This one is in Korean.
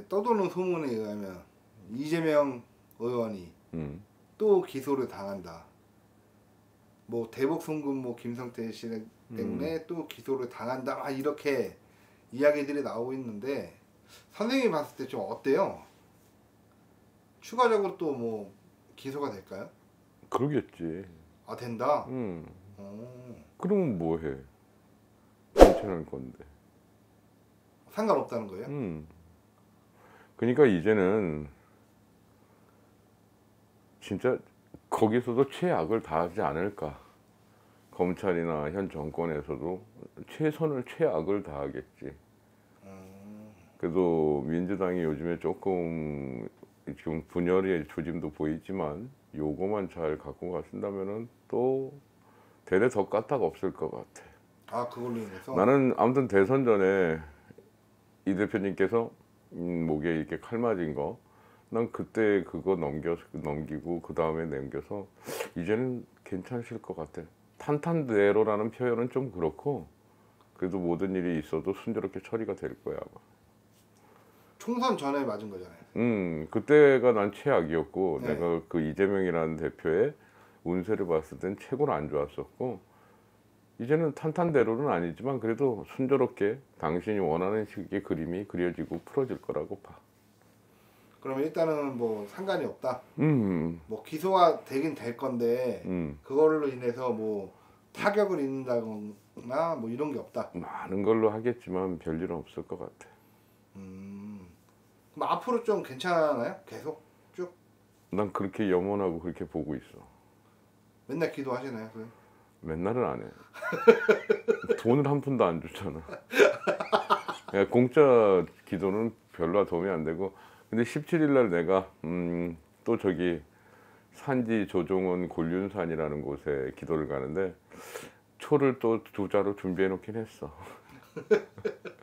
떠도는 소문에 의하면 이재명 의원이 또 기소를 당한다. 뭐 대북 송금 뭐 김성태 씨 때문에 또 기소를 당한다. 막 이렇게 이야기들이 나오고 있는데 선생님이 봤을 때 좀 어때요? 추가적으로 또 뭐 기소가 될까요? 그러겠지. 아 된다. 그러면 뭐해? 괜찮을 건데. 상관없다는 거예요? 그러니까 이제는 진짜 거기서도 최악을 다하지 않을까. 검찰이나 현 정권에서도 최선을 최악을 다하겠지. 그래도 민주당이 요즘에 조금 지금 분열의 조짐도 보이지만 요거만 잘 갖고 가신다면은 또 대대 더 까딱 없을 것 같아. 아 그걸로 인해서? 나는 아무튼 대선 전에 이 대표님께서 목에 이렇게 칼 맞은 거, 난 그때 그거 넘기고 그 다음에 넘겨서 이제는 괜찮으실 것 같아. 탄탄대로라는 표현은 좀 그렇고 그래도 모든 일이 있어도 순조롭게 처리가 될 거야 아마. 총선 전에 맞은 거잖아요. 그때가 난 최악이었고, 네. 내가 그 이재명이라는 대표의 운세를 봤을 땐 최고로 안 좋았었고, 이제는 탄탄대로는 아니지만 그래도 순조롭게 당신이 원하는 식의 그림이 그려지고 풀어질 거라고 봐. 그러면 일단은 뭐 상관이 없다. 뭐 기소가 되긴 될 건데 그걸로 인해서 뭐 타격을 입는다거나 뭐 이런 게 없다. 많은 걸로 하겠지만 별일은 없을 것 같아. 그럼 앞으로 좀 괜찮아요? 계속 쭉? 난 그렇게 염원하고 그렇게 보고 있어. 맨날 기도하시나요? 그래? 맨날은 안 해. 돈을 한 푼도 안 줬잖아. 야, 공짜 기도는 별로 도움이 안 되고. 근데 17일 날 내가 또 저기 산지 조종원 곤륜산이라는 곳에 기도를 가는데 초를 또 2자로 준비해 놓긴 했어.